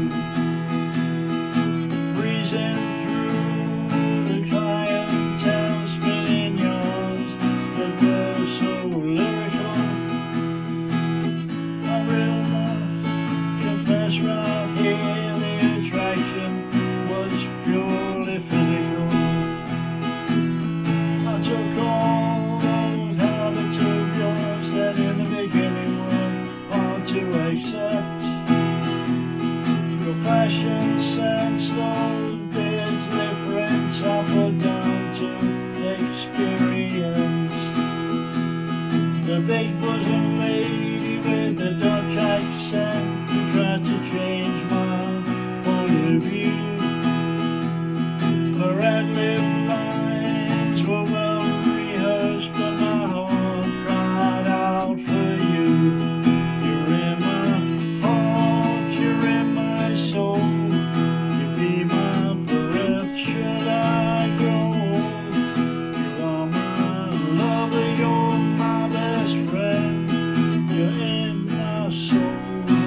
breezing through the clientele, spinning yards that were so lyrical. I will not confess right here, the attraction was purely physical. I took all those habits of yours that in the beginning were hard to accept. Your fashion sense, those beards, lip prints, I put down to experience. The big bosom lady with the Dutch accent who tried to change my point of view. Her ad-lib lines were well rehearsed, but my heart cried out for you. You're in my heart, you're in my soul. You be my breath should I grow old. You are my lover, you're my best friend. You're in my soul.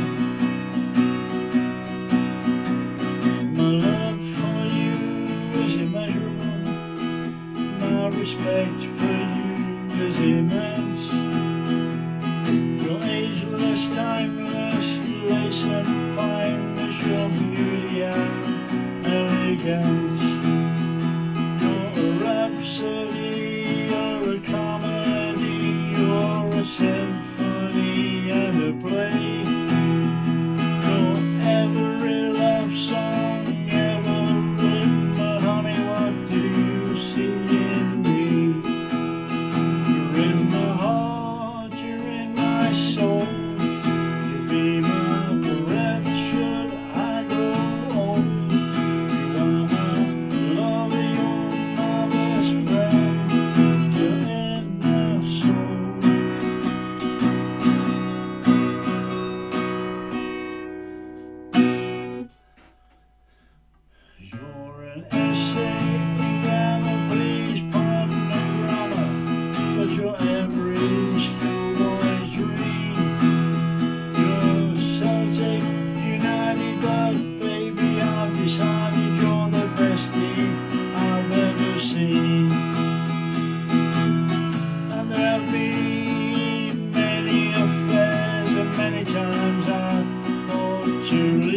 My love for you is immeasurable. My respect for you is immense. You're ageless, timeless, lace and fineness, your beauty and elegance. You're a rhapsody, you're a comedy, you're a symphony and a play. You're every love song ever written, but honey, what do you see in me? You're in my heart, you're in my soul. You be my breath should I grow old. You are my lover, you're my best friend. You're in my soul. You're an essay in grammar, please pardon the grammar, but you're every schoolboy's dream. You're Celtic United, but baby, I've decided you're the best team I've ever seen. And there have been many affairs, and many times I thought to leave.